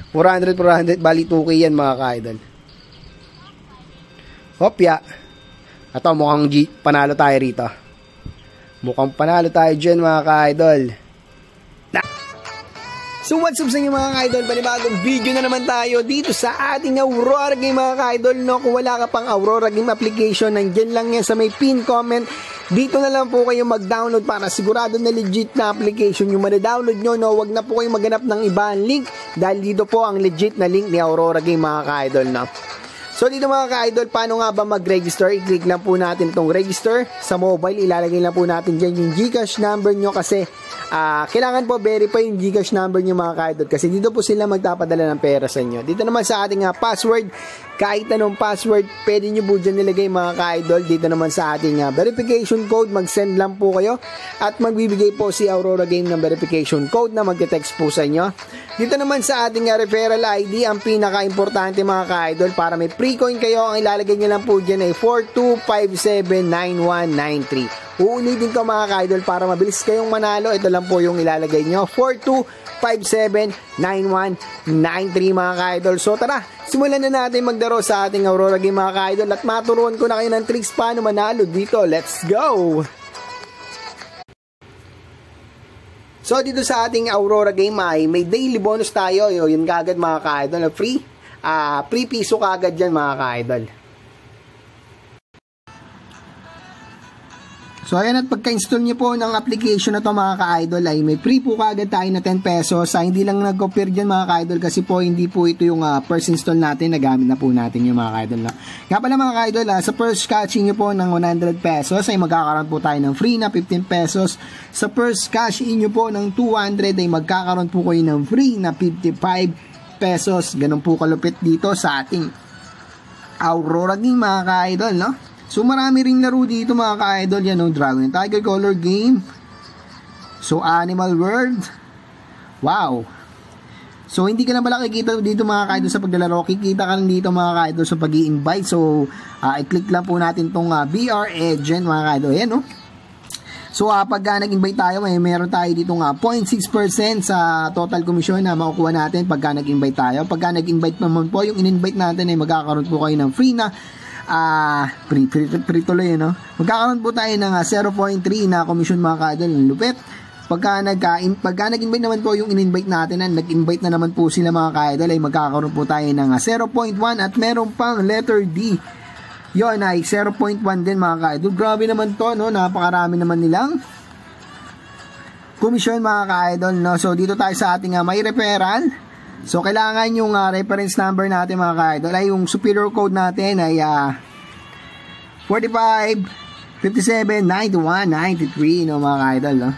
400, bali 2K yan mga ka-idol. Hopya. Ito, mukhang panalo tayo rito. Mukhang panalo tayo dyan mga ka-idol. So what's up sa inyo mga ka-idol? Panibagong video na naman tayo dito sa ating Aurora Game mga ka-idol, no? Kung wala ka pang Aurora Game application, nandyan lang yan sa may pin comment. Dito na lang po kayo mag-download para sigurado na legit na application yung mada-download nyo, no? Huwag na po kayo maghanap ng ibang link dahil dito po ang legit na link ni Aurora Game mga ka-idol, no? So dito mga ka-idol, paano nga ba mag-register? I-click lang po natin itong register sa mobile. Ilalagay lang po natin dyan yung GCash number nyo kasi kailangan po verify yung GCash number nyo mga ka-idol kasi dito po sila magpapadala ng pera sa inyo. Dito naman sa ating password, kahit anong password, pwede nyo po dyan nilagay mga ka-idol. Dito naman sa ating verification code, mag-send lang po kayo at magbibigay po si Aurora Game ng verification code na mag-text po sa inyo. Dito naman sa ating referral ID, ang pinaka-importante mga ka-idol, para may free coin kayo, ang ilalagay nyo lang po dyan ay 42579193. Uulitin ko mga ka-idol para mabilis kayong manalo. Ito lang po yung ilalagay nyo, 42579193 mga ka-idol. So tara, simulan na natin magdaro sa ating Aurora Game mga ka-idol at maturuan ko na kayo ng tricks paano manalo dito. Let's go! So dito sa ating Aurora Game ay may daily bonus tayo. Yun kagad mga ka-idol, free piso kagad yan mga ka-idol. So ayan, at pagka-install nyo po ng application na to mga ka-idol ay may free po kagad tayo na 10 pesos. Hindi lang nag-compare dyan mga ka-idol kasi po hindi po ito yung first install natin, nagamit na po natin yung mga ka-idol. Nga pala mga ka-idol, sa first catching nyo po ng 100 pesos ay magkakaroon po tayo ng free na 15 pesos. Sa first cash in nyo po ng 200 ay magkakaroon po kayo ng free na 55 pesos. Ganun po kalupit dito sa ating Aurora Game mga ka-idol, no? So marami ring laro dito mga ka-idol. Yan o, Dragon and Tiger Color Game. So Animal World. Wow. So hindi ka na pala kikita dito mga ka-idol sa paglalaro. Kikita ka lang dito mga ka-idol sa pag-i-invite. So i-click lang po natin tong BR Agent mga ka-idol. Ayan o. So pag nag-invite tayo, meron tayo dito 0.6% sa total commission na makukuha natin pagka nag-invite tayo. Pagka nag-invite naman po, yung in-invite natin ay magkakaroon po kayo ng free na free tuloy, no? Magkakaroon po tayo ng 0.3 na commission mga ka-idol. Lupit. Pagka nag-invite naman po yung in-invite natin, nag-invite na naman po sila mga ka-idol, ay magkakaroon po tayo ng 0.1 at meron pang letter D. Yon ay 0.1 din mga ka-idol. Grabe naman to, no? Napakarami naman nilang commission mga ka-idol, no? So dito tayo sa ating may referral. So, kailangan yung reference number natin mga ka-idol ay yung superior code natin ay 45, 57, 91, 93, no mga ka-idol, no?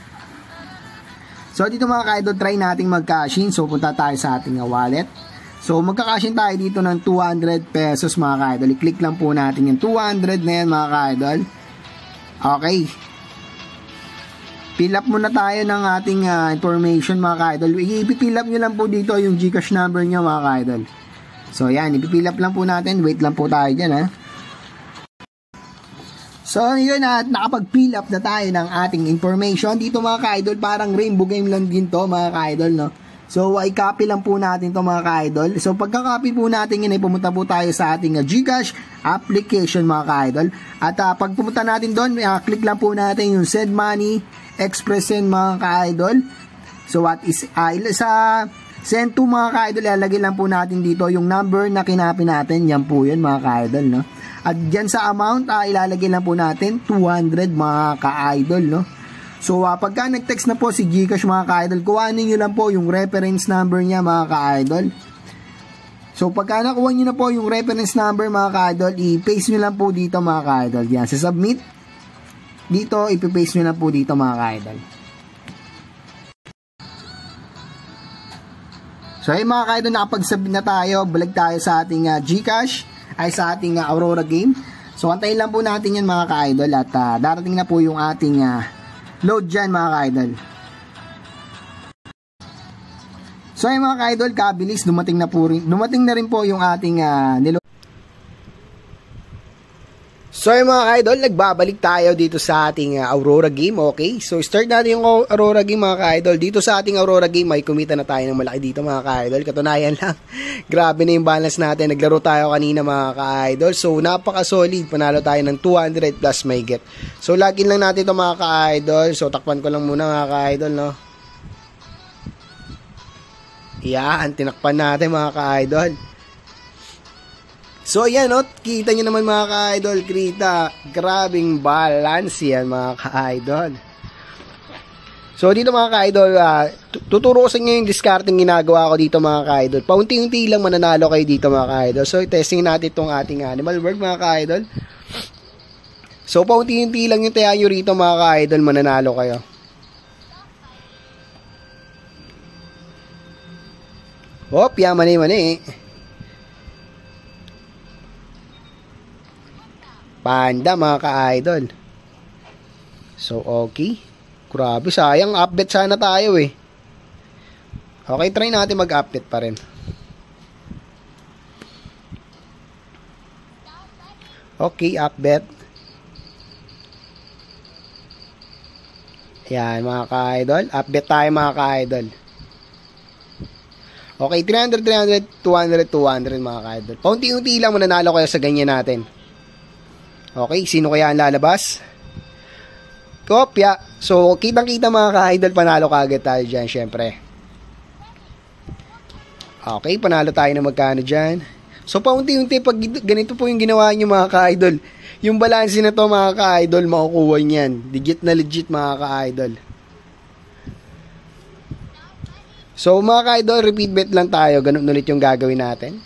So, dito mga ka-idol, try nating mag-cash-in. So, punta tayo sa ating wallet. So, magka-cash-in tayo dito ng 200 pesos mga ka-idol. I-click lang po natin yung 200 na yan mga ka-idol. Okay. Fill up muna tayo ng ating information mga ka-idol. I-fill up nyo lang po dito yung GCash number nyo mga ka-idol. So yan, i-fill up lang po natin. Wait lang po tayo dyan ha. So yun, at nakapag-fill up na tayo ng ating information. Dito mga ka-idol, parang rainbow game lang din to mga ka-idol, no? So i-copy lang po natin to mga ka-idol. So pagka-copy po natin yun, ay pumunta po tayo sa ating GCash application mga ka-idol. At pag pumunta natin doon, click lang po natin yung send money, express send mga ka-idol. So what is sa send to mga ka-idol, ilalagay lang po natin dito yung number na kinapin natin. Yan po yun mga ka-idol, no? At dyan sa amount, ilalagay lang po natin 200 mga ka-idol, no? So pagka nag-text na po si GCash mga ka-idol, kuhanin nyo lang po yung reference number niya mga ka-idol. So pagka nakuha nyo na po yung reference number mga ka-idol, i-paste nyo lang po dito mga ka-idol. Yan, sa submit. Dito, ipipaste nyo lang po dito mga ka-idol. So ay mga ka-idol, nakapag-submit na tayo. Balik tayo sa ating GCash, ay sa ating Aurora Game. So antayin lang po natin yan mga ka-idol at darating na po yung ating load dyan mga ka-idol. So ay mga ka-idol, kabilis, dumating na rin po yung ating nilo. So yung mga ka-idol, nagbabalik tayo dito sa ating Aurora game, okay? So start natin yung Aurora game mga ka-idol. Dito sa ating Aurora game, may kumita na tayo ng malaki dito mga ka-idol. Katunayan lang, grabe na yung balance natin. Naglaro tayo kanina mga ka-idol. So napaka-solid, panalo tayo ng 200 plus may get. So login lang natin ito mga ka-idol. So takpan ko lang muna mga ka-idol, no? Yan, tinakpan natin mga ka-idol. So ayan, no? Kita nyo naman mga ka-idol, kita, grabing balance yan mga ka-idol. So dito mga ka-idol, tuturo ko sa inyo yung discarding ginagawa ko dito mga ka-idol. Paunti-unti lang mananalo kayo dito mga ka-idol. So testing natin itong ating animal world mga ka-idol. So paunti-unti lang yung taya nyo rito mga ka-idol, mananalo kayo. Hop, yaman-mani. Panda mga ka-idol. So okay. Grabe, sayang update sana tayo eh. Okay, try natin mag-update pa rin. Okay, update. Yan mga ka-idol. Update tayo mga ka-idol. Okay, 300, 300, 200, 200 mga ka-idol. Paunti-unti lang mananalo kayo sa ganyan natin. Okay, sino kaya ang lalabas? Kopya. So, kitang-kita mga ka-idol, panalo kagad tayo dyan, syempre. Okay, panalo tayo na magkano dyan. So, paunti-unti, pag ganito po yung ginawa nyo mga ka-idol, yung balance na to mga ka-idol, makukuha nyan. Legit na legit mga ka-idol. So, mga ka-idol, repeat bet lang tayo. Ganun ulit yung gagawin natin.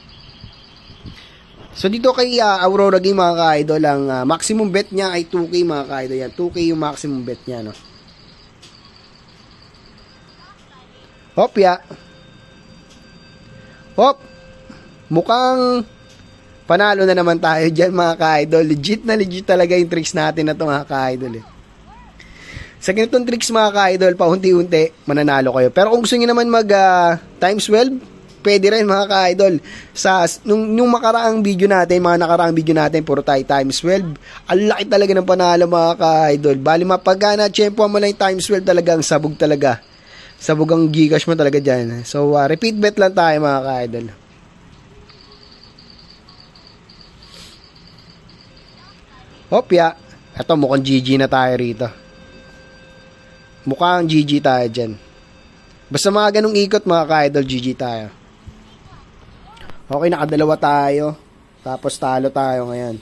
So dito kay Aurora game mga ka-idol, ang maximum bet niya ay 2K mga ka-idol. Yan, 2K yung maximum bet niya, no. Hop ya. Hop. Mukhang panalo na naman tayo diyan mga ka-idol. Legit na legit talaga yung tricks natin na to mga ka-idol eh. Sa ganitong tricks mga ka-idol, paunti-unti mananalo kayo. Pero kung gusto niyo naman mag times 12, pwede rin mga ka-idol. Sa nung makaraang video natin, mga nakaraang video natin, puro tayo times 12. Ang laki talaga ng panalo mga ka-idol. Bali mapagka na tiyempo mo lang times 12 talaga, ang sabog talaga. Sabog ang Gcash mo talaga dyan. So repeat bet lang tayo mga ka-idol. Hopya. Ito mukhang GG na tayo rito. Mukhang GG tayo dyan. Basta mga ganong ikot mga ka-idol, GG tayo. Okay, nakadalawa tayo. Tapos talo tayo ngayon.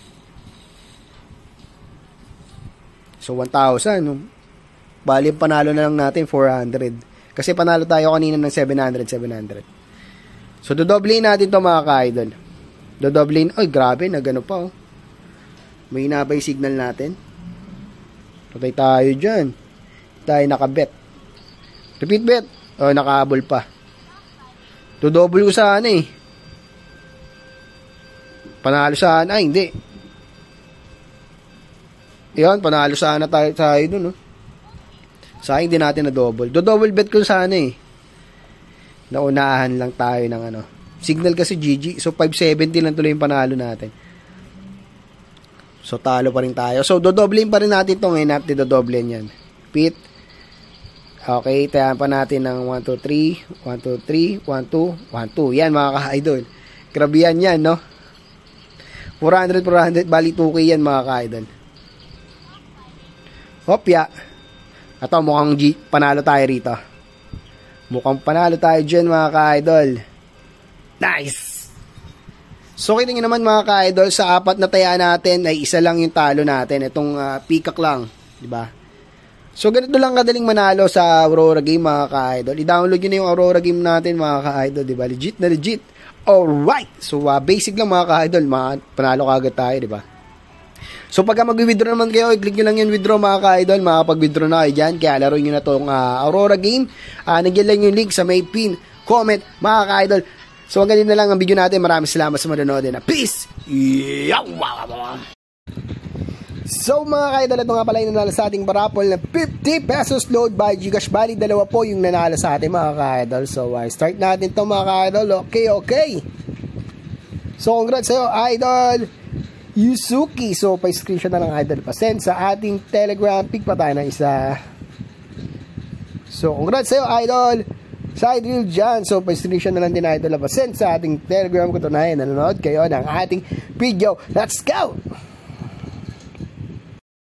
So, 1,000. Bali, panalo na lang natin, 400. Kasi panalo tayo kanina ng 700. So, dodoblihin natin to mga ka-idol. Dodoblihin. Ay, grabe, nagano pa oh. May hinabay signal natin. Patay tayo dyan. Tayo nakabet. Repeat bet. Oh, nakahabol pa. Dodoble ko sana eh. Panalo sana, ay hindi. Yan, panalo sana tayo dun, no? Sayang din natin na double. Do-double bet ko sana eh. Naunahan lang tayo ng ano. Signal kasi GG. So, 570 lang tuloy yung panalo natin. So, talo pa rin tayo. So, dodoblein pa rin natin ito ngayon natin dodoblein yan. Repeat. Okay, tayan pa natin ng 1, 2, 3. 1, 2, 3. 1, 2, 1, 2. Yan mga ka-idol. Grabe yan, no? 400, bali 2K yan mga ka-idol. Hopya. Ito, mukhang panalo tayo rito. Mukhang panalo tayo dyan mga ka-idol. Nice! So, kita nyo naman mga ka-idol, sa apat na taya natin ay isa lang yung talo natin. Itong peacock lang. Diba? So, ganito lang kadaling manalo sa Aurora game mga ka-idol. I-download nyo na yung Aurora game natin mga ka-idol. Diba? Legit na legit. Alright! So, basic lang mga ka-idol. Panalo kagad tayo, diba? So, pagka mag-withdraw naman kayo, i-click nyo lang yung withdraw mga ka-idol. Makapag-withdraw na kayo dyan. Kaya laro nyo na itong Aurora game. Nagyan lang yung link sa may pin, comment, mga ka-idol. So, hanggang din na lang ang video natin. Maraming salamat sa manonood. Peace! So, mga ka-idol, ito nga pala yung nanalo sa ating parapol na 50 pesos load by Gcash. Bali, dalawa po yung nanalo sa ating mga ka-idol. So, start natin ito mga ka-idol. Okay. So, congrats sa'yo, idol. Yusuki. So, pa-screenshot na lang idol. Pasend sa ating Telegram. Pick pa tayo ng isa. So, congrats sa'yo idol. Side reel dyan. So, pa-screenshot na lang din idol. Pasend sa ating Telegram. Kung tunayan, nanonood kayo ng ating video. Let's go!